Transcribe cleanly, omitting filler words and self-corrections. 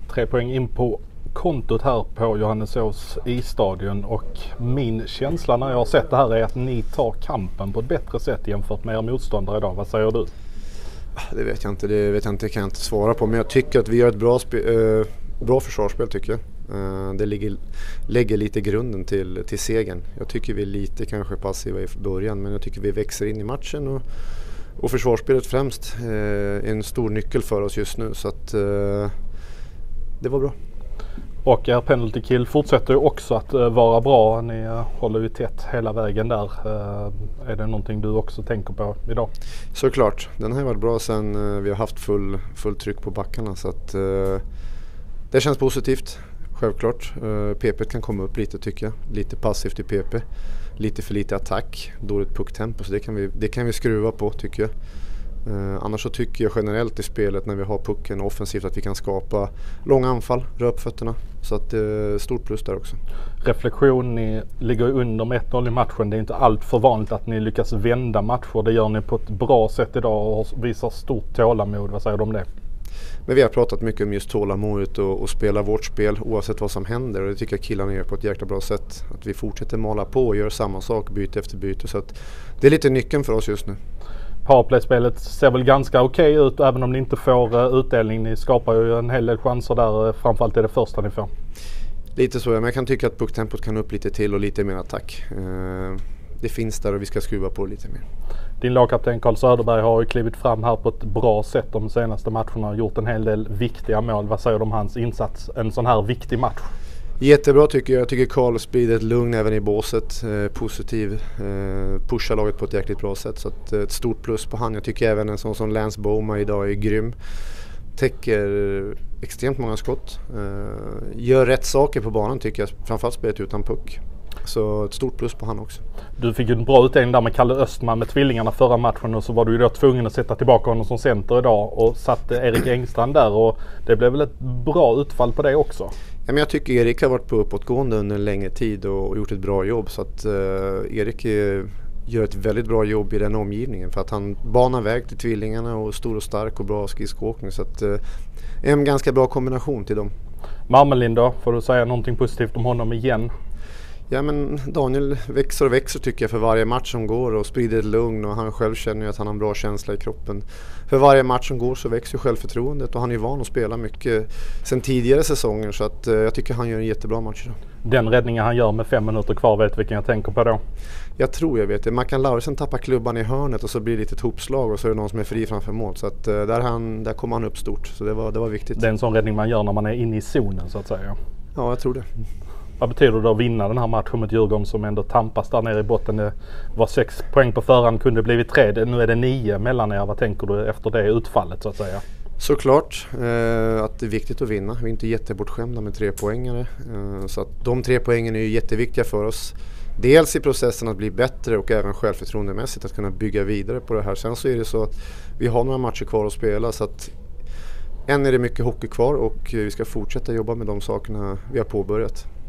3 poäng in på kontot här på Johannesås isstadion, och min känsla när jag har sett det här är att ni tar kampen på ett bättre sätt jämfört med er motståndare idag. Vad säger du? Det vet jag inte, kan jag inte svara på, men jag tycker att vi gör ett bra försvarsspel tycker jag. Det lägger lite grunden till segern. Jag tycker vi är lite kanske passiva i början, men jag tycker vi växer in i matchen och försvarsspelet främst är en stor nyckel för oss just nu, så att det var bra. Och er penalty kill fortsätter ju också att vara bra. Ni håller ju tätt hela vägen där. Är det någonting du också tänker på idag? Såklart. Den har varit bra sen vi har haft full tryck på backarna, så att det känns positivt. Självklart. PP kan komma upp lite tycker jag. Lite passivt i PP. Lite för lite attack. Dåligt pucktempo, så det kan vi skruva på tycker jag. Annars så tycker jag generellt i spelet när vi har pucken offensivt att vi kan skapa långa anfall, röra upp fötterna. Så att stort plus där också. Reflektion, ni ligger under med 1-0 i matchen. Det är inte allt för vanligt att ni lyckas vända matcher. Det gör ni på ett bra sätt idag och visar stort tålamod. Vad säger du om det? Men vi har pratat mycket om just tålamodet och spela vårt spel oavsett vad som händer, och det tycker jag killarna gör på ett jäkla bra sätt. Att vi fortsätter mala på och gör samma sak byte efter byte, så att det är lite nyckeln för oss just nu. Powerplay-spelet ser väl ganska okej ut även om ni inte får utdelning. Ni skapar ju en hel del chanser där, framförallt är det första ni får. Lite så, men jag kan tycka att pucktempot kan upp lite till och lite mer attack. Det finns där och vi ska skruva på lite mer. Din lagkapten Carl Söderberg har ju klivit fram här på ett bra sätt de senaste matcherna och gjort en hel del viktiga mål. Vad säger du om hans insats en sån här viktig match? Jättebra tycker jag. Jag tycker Carl sprider ett lugn även i båset. Positiv. Pushar laget på ett jäkligt bra sätt. Så att, ett stort plus på han. Jag tycker även en sån som Lance Boma idag är grym. Täcker extremt många skott. Gör rätt saker på banan tycker jag. Framförallt spelet utan puck. Så ett stort plus på han också. Du fick ju en bra utdelning där med Kalle Östman med tvillingarna förra matchen, och så var du ju då tvungen att sätta tillbaka honom som center idag och satte Erik Engstrand där, och det blev väl ett bra utfall på det också? Ja, men jag tycker Erik har varit på uppåtgående under en längre tid och gjort ett bra jobb, så att Erik gör ett väldigt bra jobb i den omgivningen för att han banar väg till tvillingarna och stor och stark och bra skridskoåkning, så att en ganska bra kombination till dem. Marmelin då, får du säga någonting positivt om honom igen? Ja, men Daniel växer och växer tycker jag för varje match som går och sprider ett lugn, och han själv känner ju att han har en bra känsla i kroppen. För varje match som går så växer självförtroendet, och han är van att spela mycket sen tidigare säsonger, så att jag tycker han gör en jättebra match idag. Den räddningen han gör med 5 minuter kvar, vet vilken jag tänker på då? Jag tror jag vet det. Mackan Laursen tappar klubban i hörnet och så blir det lite ett hopslag och så är det någon som är fri framför mål, så att där kommer han upp stort, så det var viktigt. Det är en sån räddning man gör när man är inne i zonen så att säga. Ja, jag tror det. Vad betyder det att vinna den här matchen mot Djurgården som ändå tampas där nere i botten? Det var 6 poäng på förhand, kunde blivit 3. Nu är det 9 mellan er. Vad tänker du efter det utfallet så att säga? Såklart att det är viktigt att vinna. Vi är inte jättebortskämda med 3 poängare. Så att de 3 poängen är ju jätteviktiga för oss. Dels i processen att bli bättre och även självförtroendemässigt att kunna bygga vidare på det här. Sen så är det så att vi har några matcher kvar att spela, så att än är det mycket hockey kvar och vi ska fortsätta jobba med de sakerna vi har påbörjat.